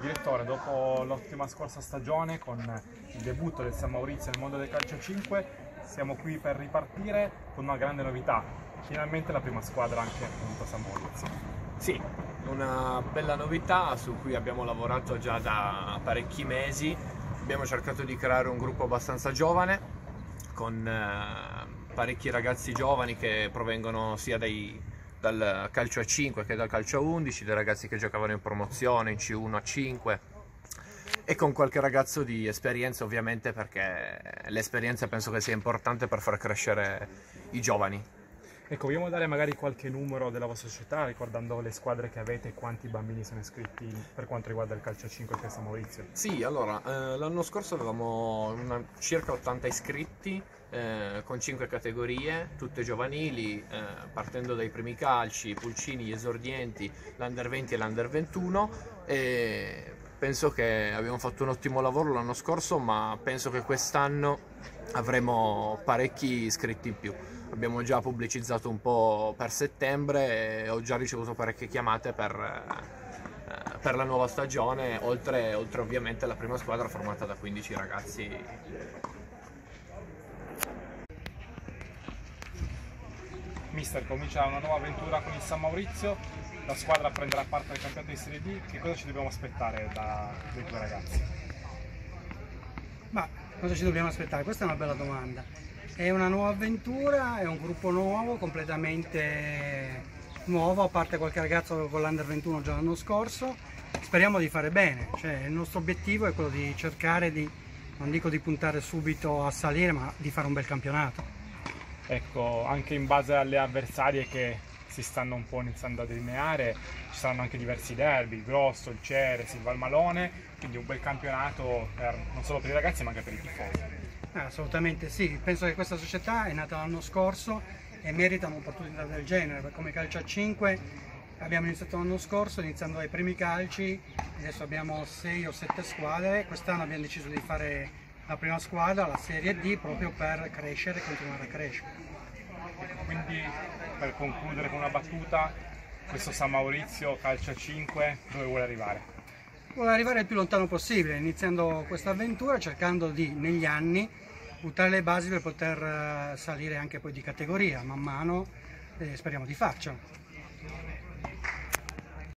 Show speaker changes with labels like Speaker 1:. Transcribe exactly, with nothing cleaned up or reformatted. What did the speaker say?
Speaker 1: Direttore, dopo l'ottima scorsa stagione con il debutto del San Maurizio nel mondo del calcio a cinque, siamo qui per ripartire con una grande novità, finalmente la prima squadra anche appunto a San Maurizio.
Speaker 2: Sì, una bella novità su cui abbiamo lavorato già da parecchi mesi. Abbiamo cercato di creare un gruppo abbastanza giovane con eh, parecchi ragazzi giovani che provengono sia dai, dal calcio a cinque che dal calcio a undici, dei ragazzi che giocavano in promozione, in C uno a cinque, e con qualche ragazzo di esperienza, ovviamente, perché l'esperienza penso che sia importante per far crescere i giovani.
Speaker 1: Ecco, vogliamo dare magari qualche numero della vostra società, ricordando le squadre che avete e quanti bambini sono iscritti per quanto riguarda il calcio a cinque qui a San Maurizio?
Speaker 2: Sì, allora, eh, l'anno scorso avevamo una, circa ottanta iscritti, eh, con cinque categorie, tutte giovanili, eh, partendo dai primi calci, pulcini, gli esordienti, l'Under venti e l'Under ventuno, e penso che abbiamo fatto un ottimo lavoro l'anno scorso, ma penso che quest'anno avremo parecchi iscritti in più. Abbiamo già pubblicizzato un po' per settembre e ho già ricevuto parecchie chiamate per, eh, per la nuova stagione, oltre, oltre ovviamente alla prima squadra formata da quindici ragazzi.
Speaker 1: Mister, comincia una nuova avventura con il San Maurizio, la squadra prenderà parte al campionato di Serie B, che cosa ci dobbiamo aspettare da, dai due ragazzi?
Speaker 3: Ma cosa ci dobbiamo aspettare? Questa è una bella domanda. È una nuova avventura, è un gruppo nuovo, completamente nuovo, a parte qualche ragazzo con l'Under ventuno già l'anno scorso. Speriamo di fare bene, cioè, il nostro obiettivo è quello di cercare di, non dico di puntare subito a salire, ma di fare un bel campionato.
Speaker 1: Ecco, anche in base alle avversarie che si stanno un po' iniziando a delineare, ci saranno anche diversi derby, il Grosso, il Ceres, il Valmalone, quindi un bel campionato per, non solo per i ragazzi ma anche per i tifosi.
Speaker 3: Eh, assolutamente sì, penso che questa società è nata l'anno scorso e merita un'opportunità del genere, perché come calcio a cinque abbiamo iniziato l'anno scorso iniziando dai primi calci, adesso abbiamo sei o sette squadre, quest'anno abbiamo deciso di fare la prima squadra, la Serie D, proprio per crescere e continuare a crescere.
Speaker 1: Quindi, per concludere con una battuta, questo San Maurizio calcio a cinque dove vuole arrivare?
Speaker 3: Vuole arrivare il più lontano possibile, iniziando questa avventura, cercando di, negli anni, buttare le basi per poter salire anche poi di categoria, man mano, eh, speriamo di farcela.